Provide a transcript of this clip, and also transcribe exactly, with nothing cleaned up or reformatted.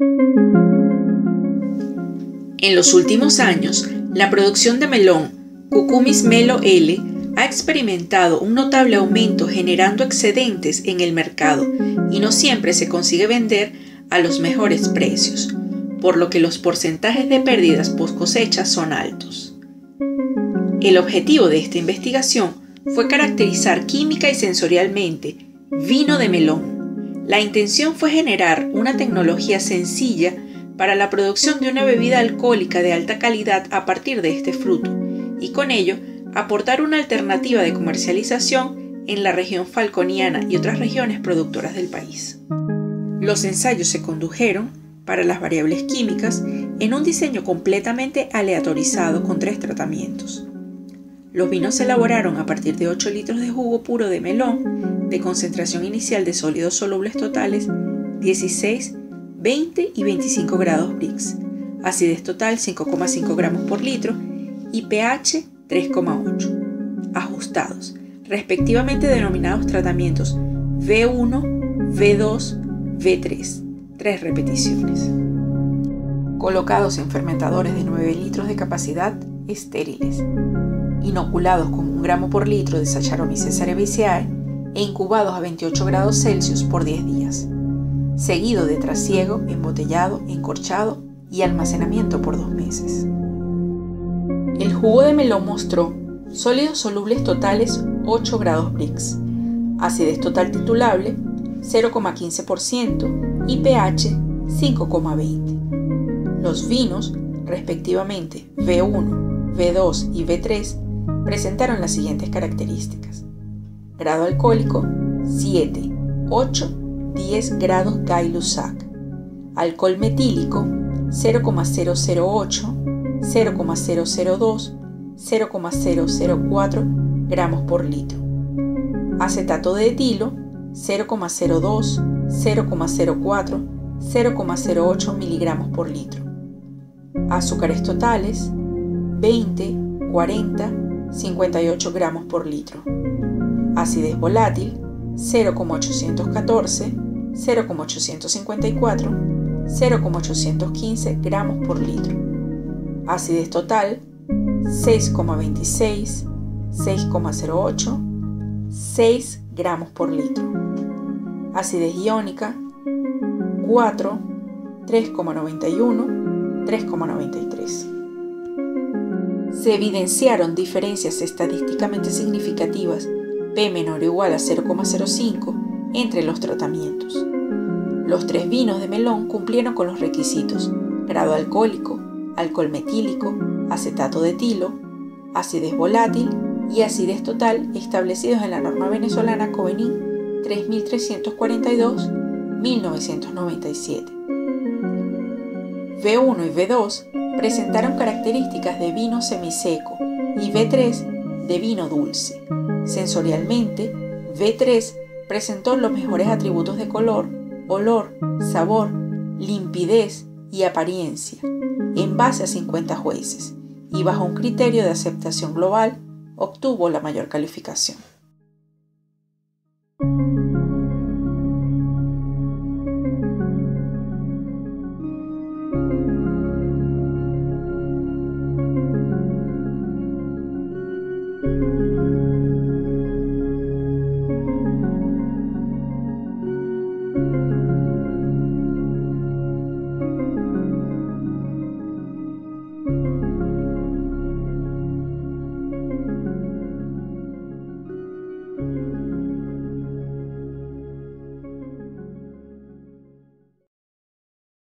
En los últimos años, la producción de melón Cucumis Melo L ha experimentado un notable aumento, generando excedentes en el mercado y no siempre se consigue vender a los mejores precios, por lo que los porcentajes de pérdidas post cosecha son altos. El objetivo de esta investigación fue caracterizar química y sensorialmente vino de melón. La intención fue generar una tecnología sencilla para la producción de una bebida alcohólica de alta calidad a partir de este fruto, y con ello aportar una alternativa de comercialización en la región falconiana y otras regiones productoras del país. Los ensayos se condujeron para las variables químicas en un diseño completamente aleatorizado con tres tratamientos. Los vinos se elaboraron a partir de ocho litros de jugo puro de melón de concentración inicial de sólidos solubles totales dieciséis, veinte y veinticinco grados Brix, acidez total cinco coma cinco gramos por litro y pH tres coma ocho, ajustados, respectivamente denominados tratamientos V uno, V dos, V tres, tres repeticiones. Colocados en fermentadores de nueve litros de capacidad estériles, inoculados con un gramo por litro de Saccharomyces cerevisiae e incubados a veintiocho grados Celsius por diez días, seguido de trasiego, embotellado, encorchado y almacenamiento por dos meses. El jugo de melón mostró sólidos solubles totales ocho grados Brix, acidez total titulable cero coma quince por ciento y pH cinco coma veinte. Los vinos, respectivamente V uno, V dos y V tres, presentaron las siguientes características: grado alcohólico siete, ocho, diez grados Gay-Lussac, alcohol metílico cero coma cero cero ocho, cero coma cero cero dos, cero coma cero cero cuatro gramos por litro, acetato de etilo cero coma cero dos, cero coma cero cuatro, cero coma cero ocho miligramos por litro, azúcares totales veinte, cuarenta, cincuenta y ocho gramos por litro, acidez volátil cero coma ochocientos catorce, cero coma ochocientos cincuenta y cuatro, cero coma ochocientos quince gramos por litro, acidez total seis coma veintiséis, seis coma cero ocho, seis gramos por litro, acidez iónica cuatro, tres coma noventa y uno, tres coma noventa y tres. Se evidenciaron diferencias estadísticamente significativas P menor o igual a cero coma cero cinco entre los tratamientos. Los tres vinos de melón cumplieron con los requisitos: grado alcohólico, alcohol metílico, acetato de etilo, acidez volátil y acidez total establecidos en la norma venezolana Covenin tres mil trescientos cuarenta y dos guion mil novecientos noventa y siete. V uno y V dos presentaron características de vino semiseco y V tres de vino dulce. Sensorialmente, V tres presentó los mejores atributos de color, olor, sabor, limpidez y apariencia, en base a cincuenta jueces, y bajo un criterio de aceptación global, obtuvo la mayor calificación.